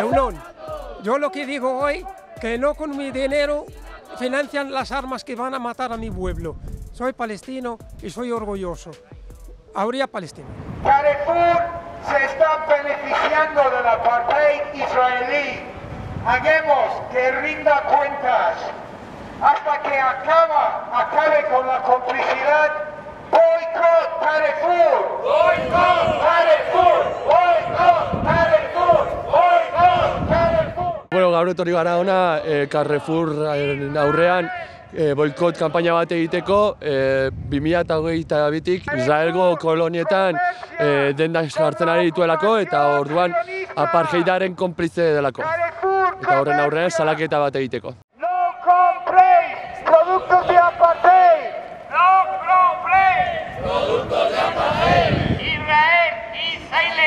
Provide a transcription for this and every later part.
Egunon, yo lo que digo hoy, que no con mi dinero financian las armas que van a matar a mi pueblo. Soy palestino y soy orgulloso. Habría Palestina. Carrefour se está beneficiando del apartheid israelí. Hagamos que rinda cuentas hasta que acabe con la complicidad. Boicot Carrefour! Boicot Carrefour! Boicot Carrefour! Boicot Carrefour! Bueno, gaur etorri gara ona Carrefour aurrean boikot kanpaina bat egiteko 2022tik Israelgo kolonietan dendak jartzen ari dituelako eta orduan apartheidaren konplize delako. Eta horren aurrean salaketa bat egiteko. No compréis productos de apartheid! No compréis productos de apartheid! Israel Israele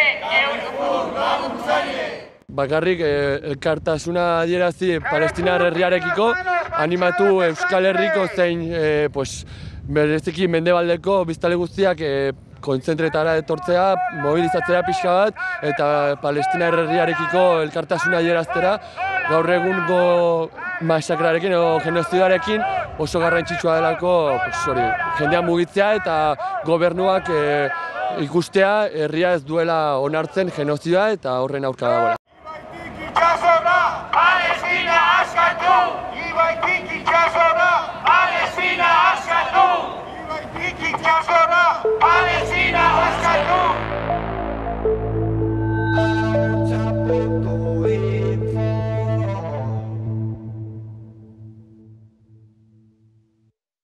Bakarrik elkartasuna adierazi Palestinar herriarekiko, animatu Euskal Herriko zein bereziki mendebaldeko biztanle guztiak kontzentretara etortzea, mobilizatzea pixka bat eta Palestinar herriarekiko elkartasuna adieraztera gaur egungo masakrarekin edo genozidarekin oso garrantzitsua delako jendea mugitzea eta gobernuak ikustea herria ez duela onartzen genozida eta horren aurka dagoela.